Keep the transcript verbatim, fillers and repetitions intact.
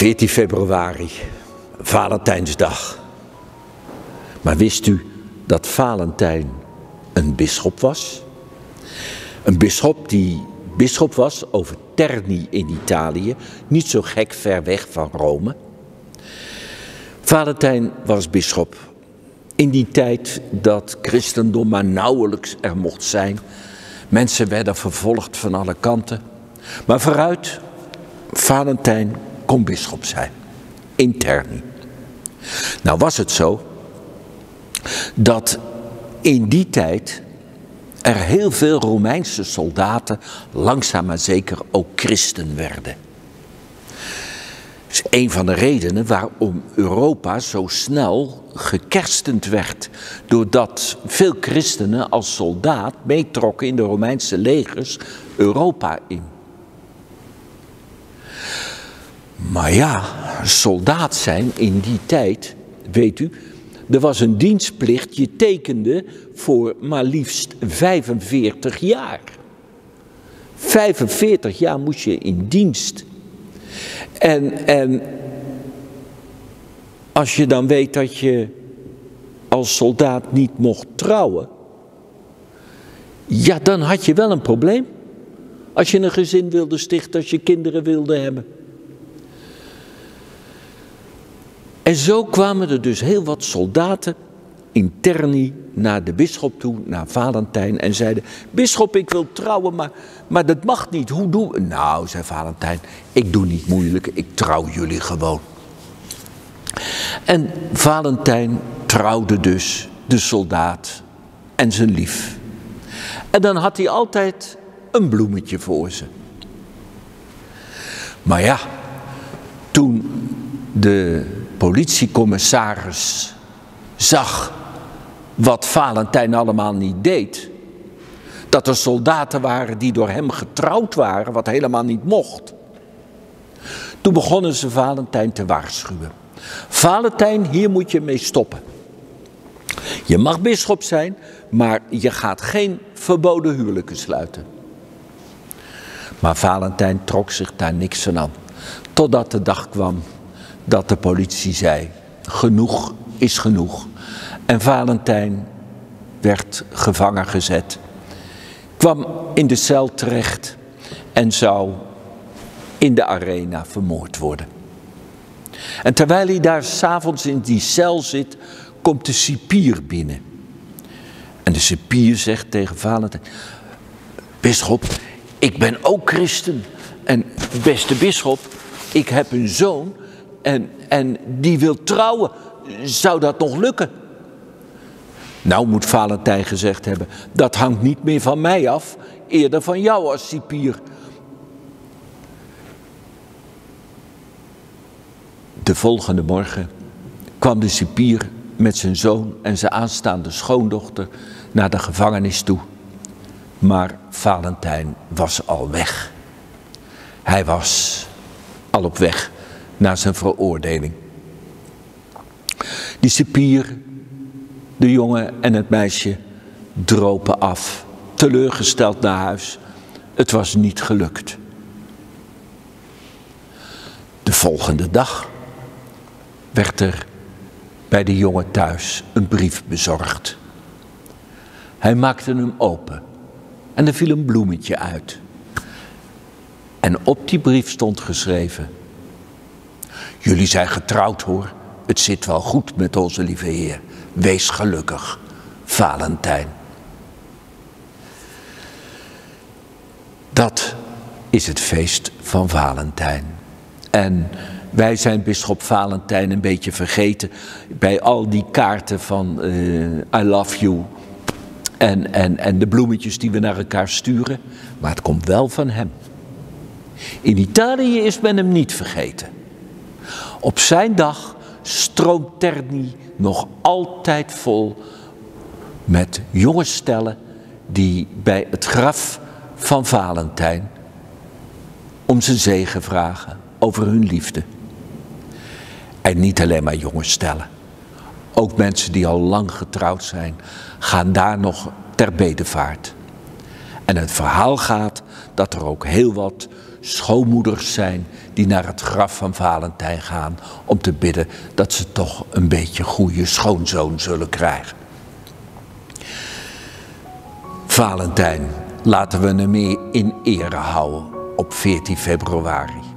veertien februari, Valentijnsdag. Maar wist u dat Valentijn een bisschop was? Een bisschop die bisschop was over Terni in Italië, niet zo gek ver weg van Rome. Valentijn was bisschop in die tijd dat christendom maar nauwelijks er mocht zijn. Mensen werden vervolgd van alle kanten. Maar vooruit, Valentijn kon bisschop zijn, in Terni. Nou was het zo dat in die tijd er heel veel Romeinse soldaten langzaam maar zeker ook christen werden. Dat is een van de redenen waarom Europa zo snel gekerstend werd. Doordat veel christenen als soldaat meetrokken in de Romeinse legers Europa in. Maar ja, soldaat zijn in die tijd, weet u, er was een dienstplicht, je tekende voor maar liefst vijfenveertig jaar. vijfenveertig jaar moest je in dienst. En, en als je dan weet dat je als soldaat niet mocht trouwen, ja, dan had je wel een probleem. Als je een gezin wilde stichten, als je kinderen wilde hebben. En zo kwamen er dus heel wat soldaten in Terni naar de bisschop toe, naar Valentijn, en zeiden: bisschop, ik wil trouwen, maar, maar dat mag niet. Hoe doe ik? Nou, zei Valentijn, ik doe niet moeilijk, ik trouw jullie gewoon. En Valentijn trouwde dus de soldaat en zijn lief. En dan had hij altijd een bloemetje voor ze. Maar ja, toen de politiecommissaris zag wat Valentijn allemaal niet deed, dat er soldaten waren die door hem getrouwd waren, wat helemaal niet mocht, toen begonnen ze Valentijn te waarschuwen. Valentijn, hier moet je mee stoppen. Je mag bisschop zijn, maar je gaat geen verboden huwelijken sluiten. Maar Valentijn trok zich daar niks van aan, totdat de dag kwam dat de politie zei: genoeg is genoeg. En Valentijn werd gevangen gezet, kwam in de cel terecht en zou in de arena vermoord worden. En terwijl hij daar 's avonds in die cel zit, komt de cipier binnen. En de cipier zegt tegen Valentijn: bisschop, ik ben ook christen. En beste bisschop, ik heb een zoon en, en die wil trouwen. Zou dat nog lukken? Nou, moet Valentijn gezegd hebben, dat hangt niet meer van mij af, eerder van jou als cipier. De volgende morgen kwam de cipier met zijn zoon en zijn aanstaande schoondochter naar de gevangenis toe. Maar Valentijn was al weg. Hij was al op weg naar zijn veroordeling. Die cipier, de jongen en het meisje dropen af, teleurgesteld naar huis. Het was niet gelukt. De volgende dag werd er bij de jongen thuis een brief bezorgd. Hij maakte hem open en er viel een bloemetje uit. En op die brief stond geschreven: jullie zijn getrouwd hoor, het zit wel goed met onze lieve Heer. Wees gelukkig, Valentijn. Dat is het feest van Valentijn. En wij zijn bisschop Valentijn een beetje vergeten bij al die kaarten van uh, I love you en, en, en de bloemetjes die we naar elkaar sturen. Maar het komt wel van hem. In Italië is men hem niet vergeten. Op zijn dag stroomt Terni nog altijd vol met jonge stellen die bij het graf van Valentijn om zijn zegen vragen over hun liefde. En niet alleen maar jonge stellen. Ook mensen die al lang getrouwd zijn, gaan daar nog ter bedevaart. En het verhaal gaat dat er ook heel wat schoonmoeders zijn die naar het graf van Valentijn gaan om te bidden dat ze toch een beetje goede schoonzoon zullen krijgen. Valentijn, laten we hem in ere houden op veertien februari.